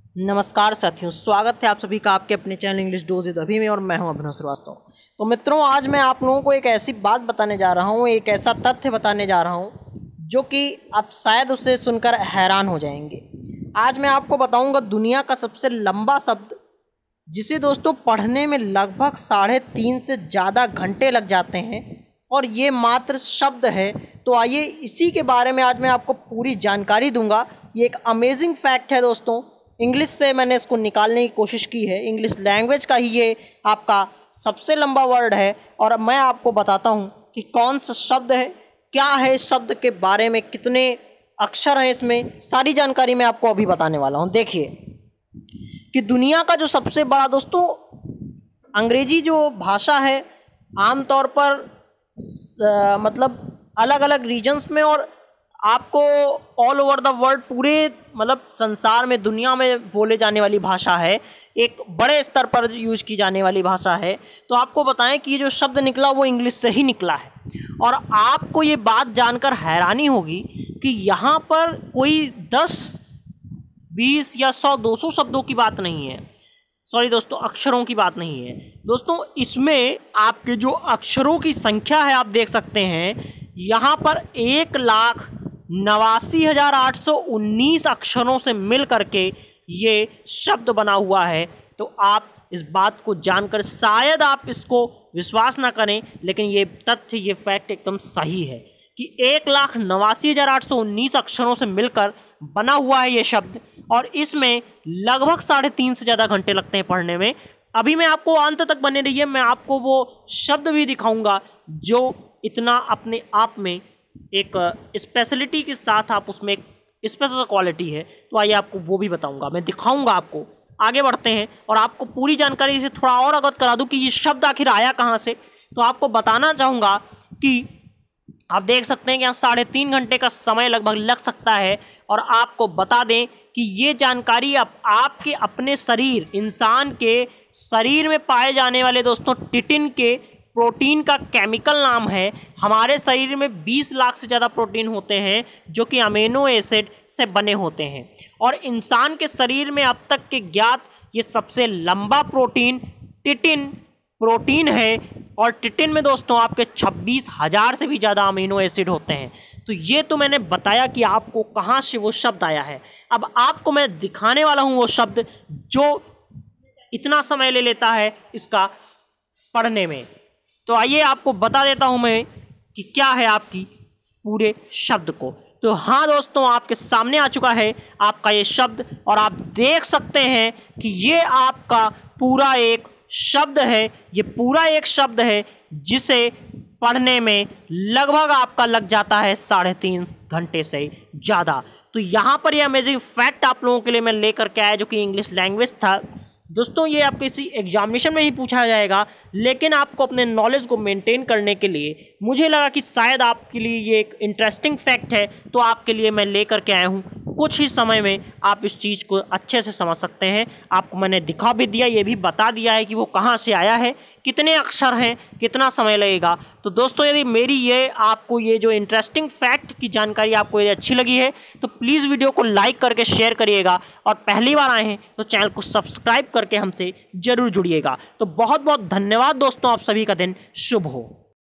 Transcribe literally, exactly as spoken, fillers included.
नमस्कार साथियों, स्वागत है आप सभी का आपके अपने चैनल इंग्लिश डोज विद अभी में। और मैं हूं अभिनव श्रीवास्तव। तो मित्रों, आज मैं आप लोगों को एक ऐसी बात बताने जा रहा हूं, एक ऐसा तथ्य बताने जा रहा हूं जो कि आप शायद उसे सुनकर हैरान हो जाएंगे। आज मैं आपको बताऊंगा दुनिया का सबसे लंबा शब्द, जिसे दोस्तों पढ़ने में लगभग साढ़े तीन से ज़्यादा घंटे लग जाते हैं, और ये मात्र शब्द है। तो आइए इसी के बारे में आज मैं आपको पूरी जानकारी दूंगा। ये एक अमेजिंग फैक्ट है दोस्तों। इंग्लिश से मैंने इसको निकालने की कोशिश की है। इंग्लिश लैंग्वेज का ही ये आपका सबसे लंबा वर्ड है, और मैं आपको बताता हूँ कि कौन सा शब्द है, क्या है इस शब्द के बारे में, कितने अक्षर हैं इसमें, सारी जानकारी मैं आपको अभी बताने वाला हूँ। देखिए कि दुनिया का जो सबसे बड़ा दोस्तों अंग्रेजी जो भाषा है, आमतौर पर आ, मतलब अलग अलग रीजन्स में और आपको ऑल ओवर द वर्ल्ड, पूरे मतलब संसार में, दुनिया में बोले जाने वाली भाषा है, एक बड़े स्तर पर यूज की जाने वाली भाषा है। तो आपको बताएं कि ये जो शब्द निकला वो इंग्लिश से ही निकला है। और आपको ये बात जानकर हैरानी होगी कि यहाँ पर कोई दस बीस या सौ दो सौ शब्दों की बात नहीं है, सॉरी दोस्तों, अक्षरों की बात नहीं है दोस्तों। इसमें आपके जो अक्षरों की संख्या है, आप देख सकते हैं यहाँ पर एक लाख नवासी हजार आठ सौ उन्नीस अक्षरों से मिल करके ये शब्द बना हुआ है। तो आप इस बात को जानकर शायद आप इसको विश्वास ना करें, लेकिन ये तथ्य, ये फैक्ट एकदम सही है कि एक लाख नवासी हजार आठ सौ उन्नीस अक्षरों से मिलकर बना हुआ है ये शब्द, और इसमें लगभग साढ़े तीन से ज़्यादा घंटे लगते हैं पढ़ने में। अभी मैं आपको अंत तक बने रहिए, मैं आपको वो शब्द भी दिखाऊंगा जो इतना अपने आप में एक स्पेशलिटी के साथ, आप उसमें एक स्पेशल क्वालिटी है। तो आइए आपको वो भी बताऊंगा, मैं दिखाऊंगा आपको। आगे बढ़ते हैं और आपको पूरी जानकारी से थोड़ा और अवगत करा दूं कि ये शब्द आखिर आया कहाँ से। तो आपको बताना चाहूँगा कि आप देख सकते हैं कि यहाँ साढ़े तीन घंटे का समय लगभग लग सकता है। और आपको बता दें कि ये जानकारी आप आपके अपने शरीर, इंसान के शरीर में पाए जाने वाले दोस्तों टिटिन के प्रोटीन का केमिकल नाम है। हमारे शरीर में बीस लाख से ज़्यादा प्रोटीन होते हैं जो कि अमीनो एसिड से बने होते हैं, और इंसान के शरीर में अब तक के ज्ञात ये सबसे लंबा प्रोटीन टिटिन प्रोटीन है। और टिटिन में दोस्तों आपके छब्बीस हजार से भी ज़्यादा अमीनो एसिड होते हैं। तो ये तो मैंने बताया कि आपको कहाँ से वो शब्द आया है। अब आपको मैं दिखाने वाला हूँ वो शब्द जो इतना समय ले लेता है इसका पढ़ने में। तो आइए आपको बता देता हूं मैं कि क्या है आपकी पूरे शब्द को। तो हाँ दोस्तों, आपके सामने आ चुका है आपका ये शब्द, और आप देख सकते हैं कि ये आपका पूरा एक शब्द है। ये पूरा एक शब्द है जिसे पढ़ने में लगभग आपका लग जाता है साढ़े तीन घंटे से ज़्यादा। तो यहाँ पर ये अमेजिंग फैक्ट आप लोगों के लिए मैं लेकर के आया, जो कि इंग्लिश लैंग्वेज था दोस्तों। ये आपके किसी एग्जामिनेशन में ही पूछा जाएगा, लेकिन आपको अपने नॉलेज को मेंटेन करने के लिए मुझे लगा कि शायद आपके लिए ये एक इंटरेस्टिंग फैक्ट है, तो आपके लिए मैं लेकर के आया हूँ। कुछ ही समय में आप इस चीज़ को अच्छे से समझ सकते हैं। आपको मैंने दिखा भी दिया, ये भी बता दिया है कि वो कहाँ से आया है, कितने अक्षर हैं, कितना समय लगेगा। तो दोस्तों, यदि मेरी ये आपको ये जो इंटरेस्टिंग फैक्ट की जानकारी आपको यदि अच्छी लगी है तो प्लीज़ वीडियो को लाइक करके शेयर करिएगा, और पहली बार आए हैं तो चैनल को सब्सक्राइब करके हमसे ज़रूर जुड़िएगा। तो बहुत बहुत धन्यवाद दोस्तों, आप सभी का दिन शुभ हो।